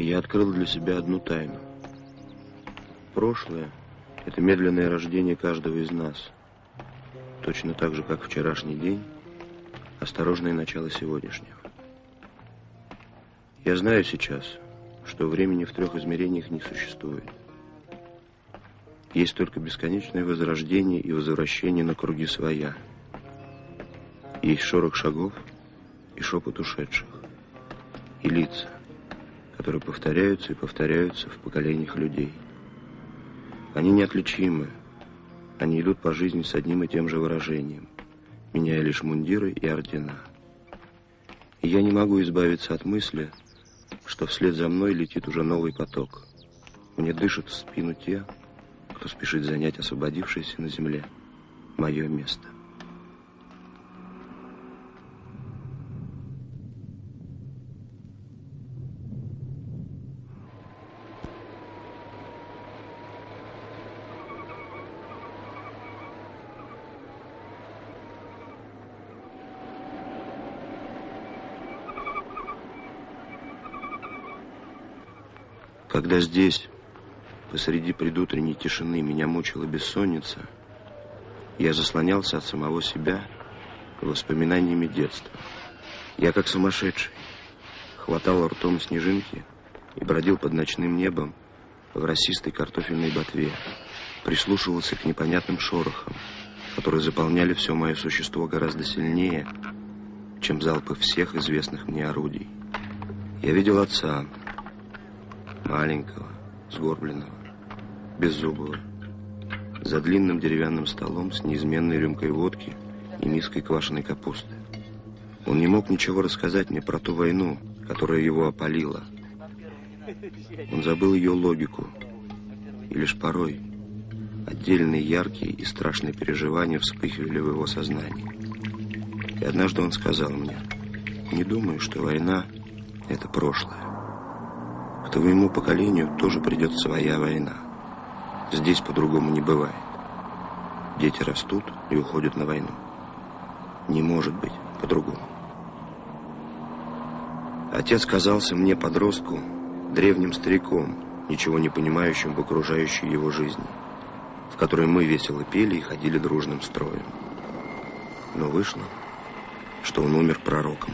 И я открыл для себя одну тайну. Прошлое – это медленное рождение каждого из нас. Точно так же, как вчерашний день, осторожное начало сегодняшнего. Я знаю сейчас, что времени в 3 измерениях не существует. Есть только бесконечное возрождение и возвращение на круги своя. Есть шорох шагов и шепот ушедших, и лица, которые повторяются и повторяются в поколениях людей. Они неотличимы, они идут по жизни с одним и тем же выражением, меняя лишь мундиры и ордена. И я не могу избавиться от мысли, что вслед за мной летит уже новый поток. Мне дышат в спину те, кто спешит занять освободившееся на земле мое место. Когда здесь, посреди предутренней тишины, меня мучила бессонница, я заслонялся от самого себя воспоминаниями детства. Я, как сумасшедший, хватал ртом снежинки и бродил под ночным небом в росистой картофельной ботве, прислушивался к непонятным шорохам, которые заполняли все мое существо гораздо сильнее, чем залпы всех известных мне орудий. Я видел отца, маленького, сгорбленного, беззубого, за длинным деревянным столом с неизменной рюмкой водки и миской квашеной капусты. Он не мог ничего рассказать мне про ту войну, которая его опалила. Он забыл ее логику, и лишь порой отдельные яркие и страшные переживания вспыхивали в его сознании. И однажды он сказал мне: «Не думаю, что война — это прошлое. К твоему поколению тоже придет своя война. Здесь по-другому не бывает. Дети растут и уходят на войну. Не может быть по-другому». Отец казался мне, подростку, древним стариком, ничего не понимающим в окружающей его жизни, в которой мы весело пели и ходили дружным строем. Но вышло, что он умер пророком.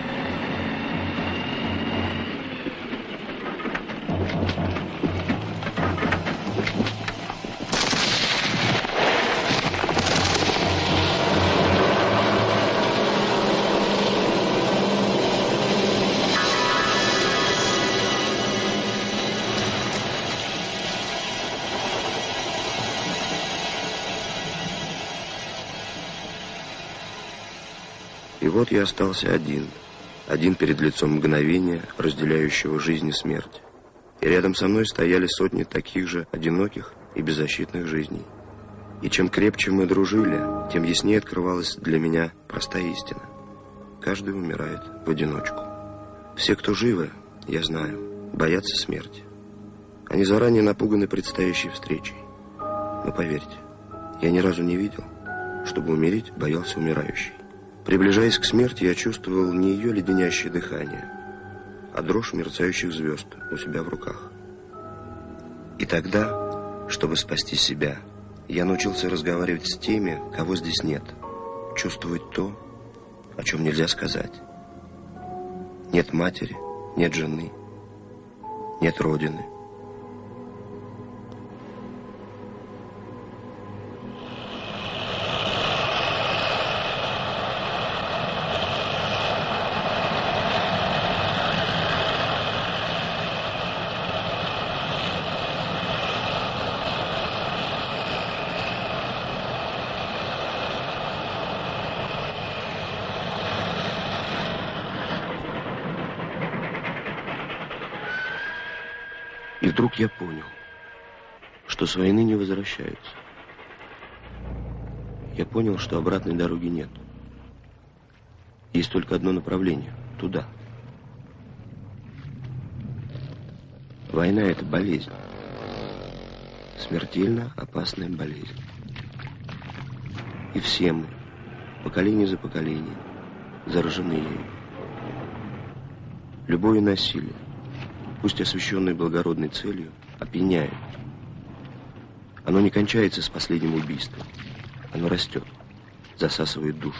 И вот я остался один перед лицом мгновения, разделяющего жизнь и смерть. И рядом со мной стояли сотни таких же одиноких и беззащитных жизней. И чем крепче мы дружили, тем яснее открывалась для меня простая истина. Каждый умирает в одиночку. Все, кто живы, я знаю, боятся смерти. Они заранее напуганы предстоящей встречей. Но поверьте, я ни разу не видел, чтобы умереть боялся умирающий. Приближаясь к смерти, я чувствовал не ее леденящее дыхание, а дрожь мерцающих звезд у себя в руках. И тогда, чтобы спасти себя, я научился разговаривать с теми, кого здесь нет, чувствовать то, о чем нельзя сказать. Нет матери, нет жены, нет родины. И вдруг я понял, что с войны не возвращаются. Я понял, что обратной дороги нет. Есть только одно направление – туда. Война – это болезнь. Смертельно опасная болезнь. И все мы, поколение за поколением, заражены ею. Любое насилие, пусть освященное благородной целью, опьяняет. Оно не кончается с последним убийством. Оно растет, засасывает душу.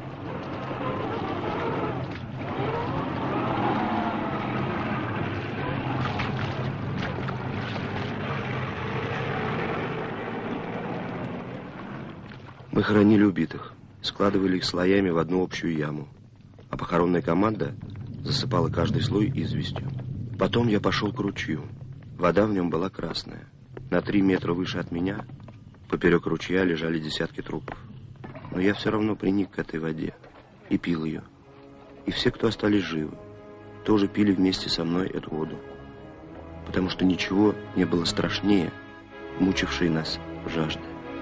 Мы хоронили убитых, складывали их слоями в одну общую яму, а похоронная команда засыпала каждый слой известью. Потом я пошел к ручью. Вода в нем была красная. На 3 метра выше от меня, поперек ручья, лежали десятки трупов. Но я все равно приник к этой воде и пил ее. И все, кто остались живы, тоже пили вместе со мной эту воду. Потому что ничего не было страшнее мучившей нас жажды.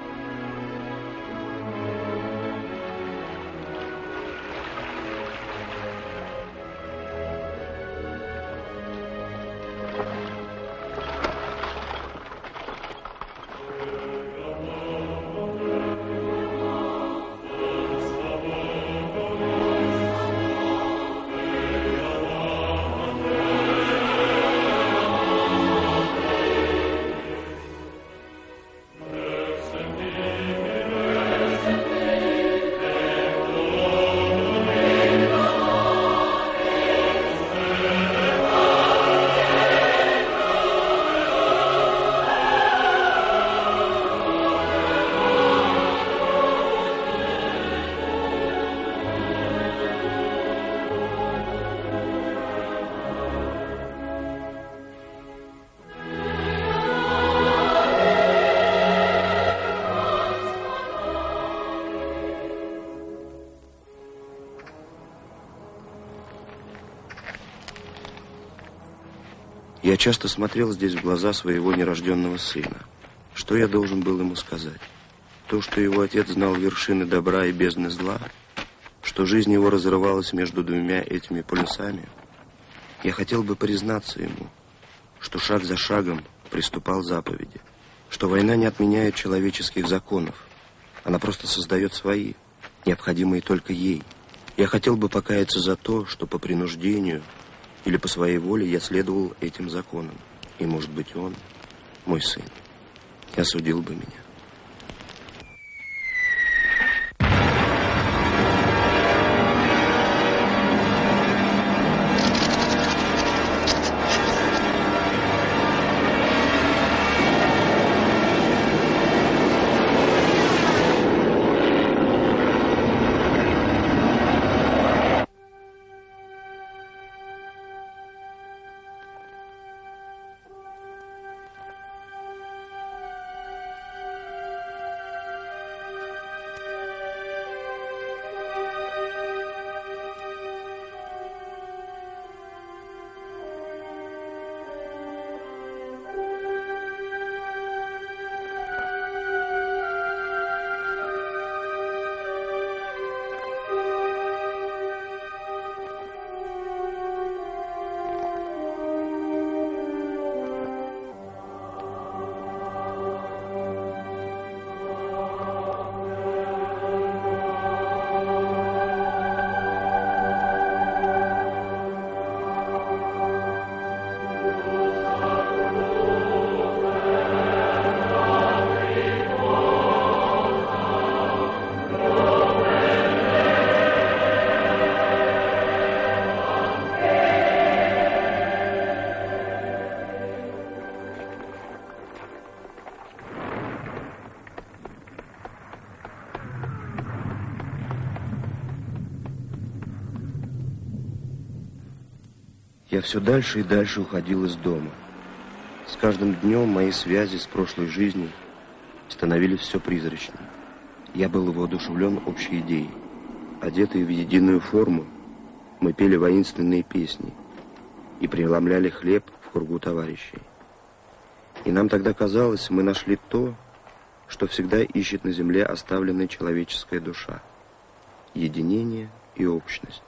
Я часто смотрел здесь в глаза своего нерожденного сына. Что я должен был ему сказать? То, что его отец знал вершины добра и бездны зла? Что жизнь его разрывалась между двумя этими полюсами? Я хотел бы признаться ему, что шаг за шагом приступал заповеди, что война не отменяет человеческих законов, она просто создает свои, необходимые только ей. Я хотел бы покаяться за то, что по принуждению или по своей воле я следовал этим законам. И, может быть, он, мой сын, осудил бы меня. Я все дальше и дальше уходил из дома. С каждым днем мои связи с прошлой жизнью становились все призрачнее. Я был воодушевлен общей идеей. Одетые в единую форму, мы пели воинственные песни и преломляли хлеб в кругу товарищей. И нам тогда казалось, мы нашли то, что всегда ищет на земле оставленная человеческая душа. Единение и общность.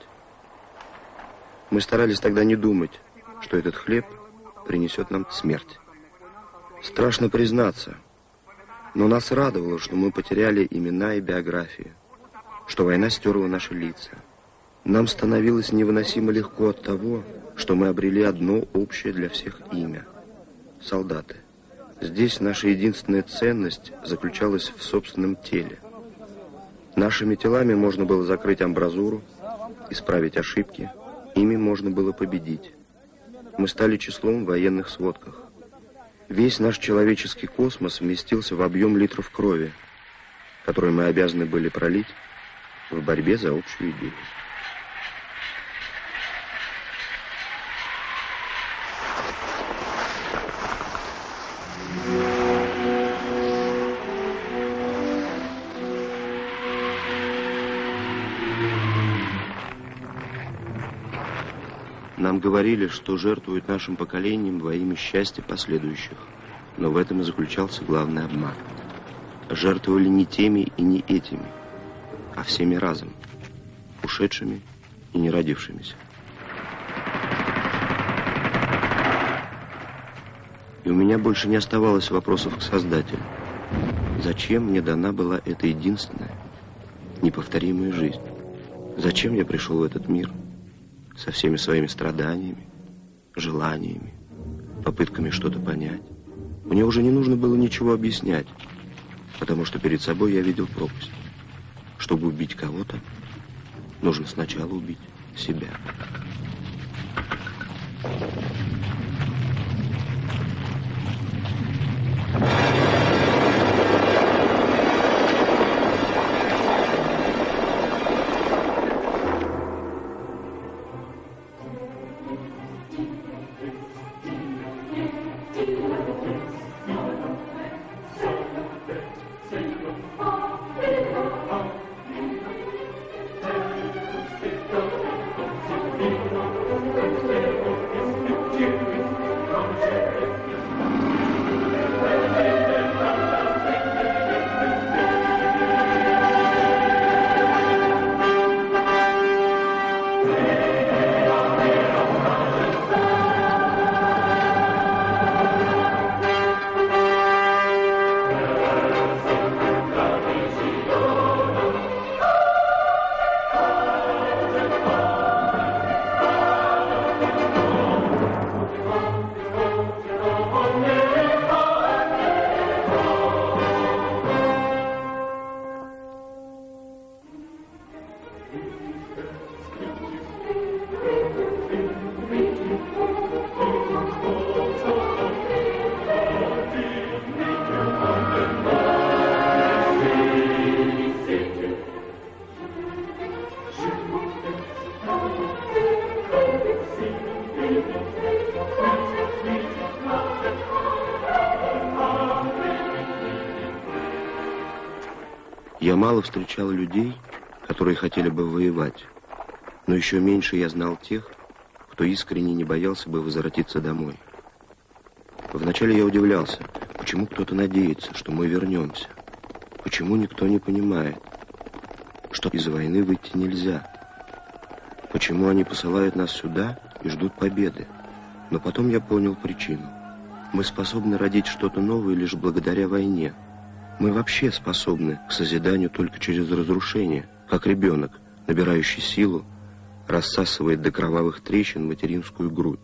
Мы старались тогда не думать, что этот хлеб принесет нам смерть. Страшно признаться, но нас радовало, что мы потеряли имена и биографии, что война стерла наши лица. Нам становилось невыносимо легко от того, что мы обрели одно общее для всех имя – солдаты. Здесь наша единственная ценность заключалась в собственном теле. Нашими телами можно было закрыть амбразуру, исправить ошибки, ими можно было победить. Мы стали числом в военных сводках. Весь наш человеческий космос вместился в объем литров крови, который мы обязаны были пролить в борьбе за общую идею. Нам говорили, что жертвуют нашим поколением во имя счастья последующих. Но в этом и заключался главный обман. Жертвовали не теми и не этими, а всеми разом, ушедшими и не родившимися. И у меня больше не оставалось вопросов к Создателю. Зачем мне дана была эта единственная, неповторимая жизнь? Зачем я пришел в этот мир со всеми своими страданиями, желаниями, попытками что-то понять? Мне уже не нужно было ничего объяснять, потому что перед собой я видел пропасть. Чтобы убить кого-то, нужно сначала убить себя. Я мало встречал людей, которые хотели бы воевать, но еще меньше я знал тех, кто искренне не боялся бы возвратиться домой. Вначале я удивлялся, почему кто-то надеется, что мы вернемся, почему никто не понимает, что из войны выйти нельзя, почему они посылают нас сюда и ждут победы. Но потом я понял причину. Мы способны родить что-то новое лишь благодаря войне. Мы вообще способны к созиданию только через разрушение, как ребенок, набирающий силу, рассасывает до кровавых трещин материнскую грудь.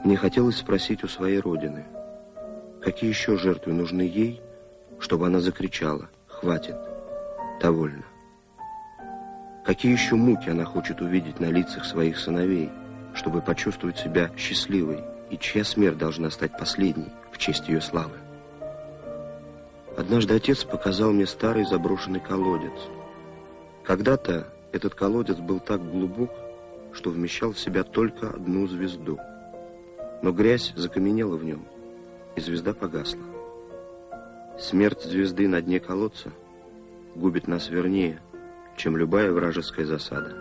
Мне хотелось спросить у своей родины, какие еще жертвы нужны ей, чтобы она закричала: «Хватит, довольно». Какие еще муки она хочет увидеть на лицах своих сыновей, чтобы почувствовать себя счастливой, и чья смерть должна стать последней в честь ее славы. Однажды отец показал мне старый заброшенный колодец. Когда-то этот колодец был так глубок, что вмещал в себя только одну звезду. Но грязь закаменела в нем, и звезда погасла. Смерть звезды на дне колодца губит нас вернее, чем любая вражеская засада.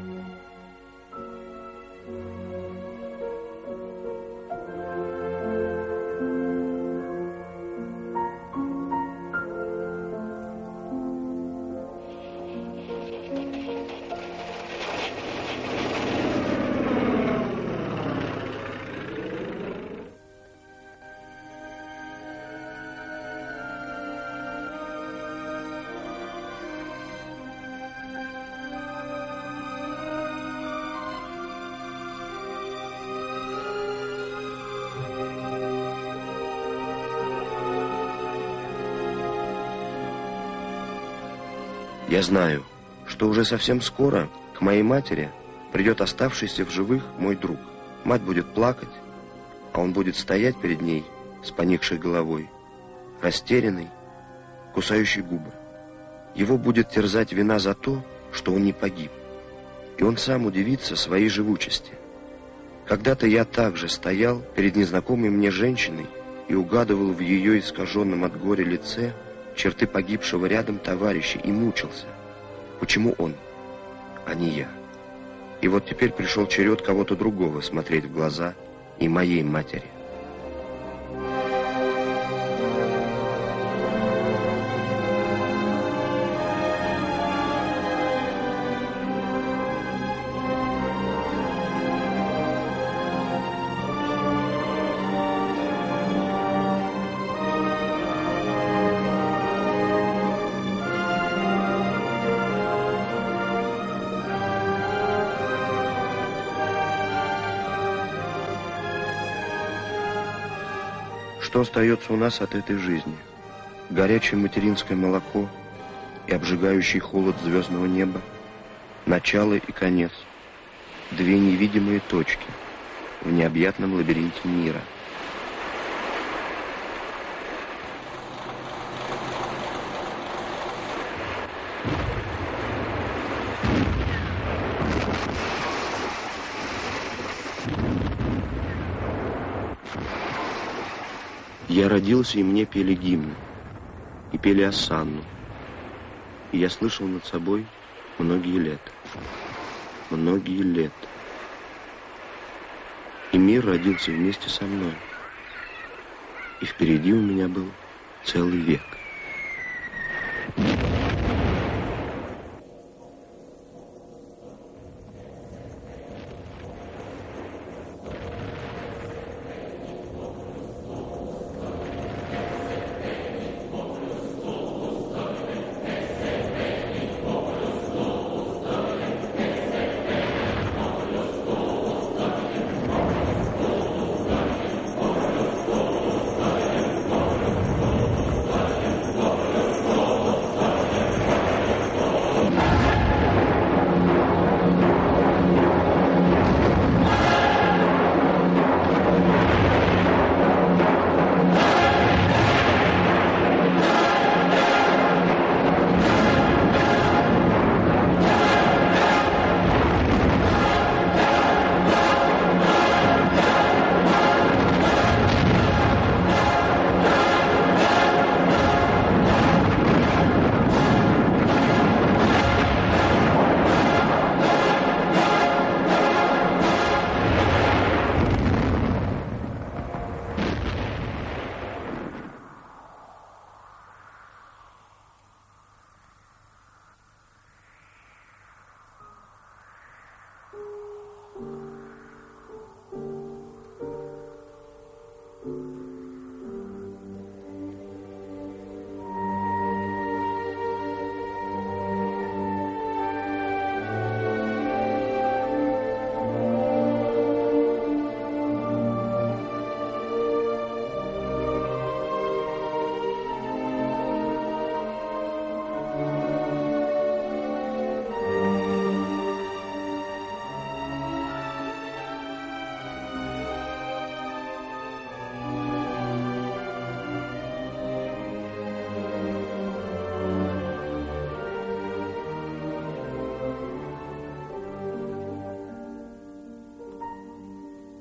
Я знаю, что уже совсем скоро к моей матери придет оставшийся в живых мой друг. Мать будет плакать, а он будет стоять перед ней с поникшей головой, растерянный, кусающий губы. Его будет терзать вина за то, что он не погиб, и он сам удивится своей живучести. Когда-то я также стоял перед незнакомой мне женщиной и угадывал в ее искаженном от горя лице черты погибшего рядом товарища и мучился. Почему он, а не я? И вот теперь пришел черед кого-то другого смотреть в глаза и моей матери. Что остается у нас от этой жизни? Горячее материнское молоко и обжигающий холод звездного неба, начало и конец, две невидимые точки в необъятном лабиринте мира. Я родился, и мне пели гимны, и пели осанну, и я слышал над собой многие лета. Многие лета. И мир родился вместе со мной, и впереди у меня был целый век.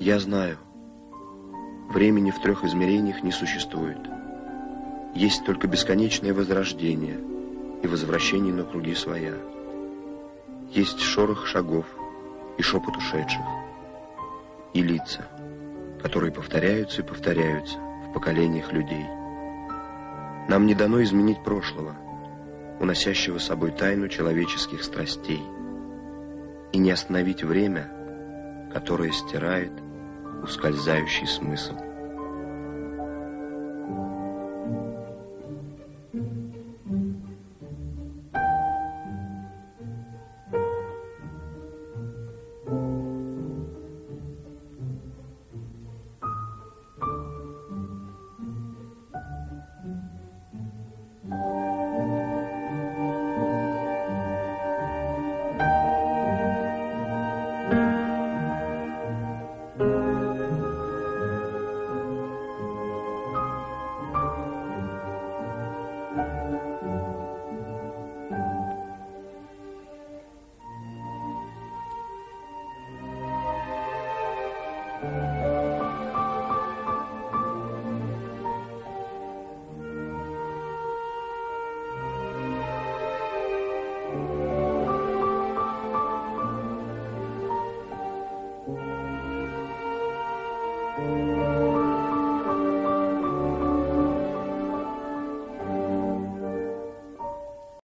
Я знаю, времени в 3 измерениях не существует. Есть только бесконечное возрождение и возвращение на круги своя. Есть шорох шагов и шепот ушедших, и лица, которые повторяются и повторяются в поколениях людей. Нам не дано изменить прошлого, уносящего с собой тайну человеческих страстей, и не остановить время, которое стирает ускользающий смысл.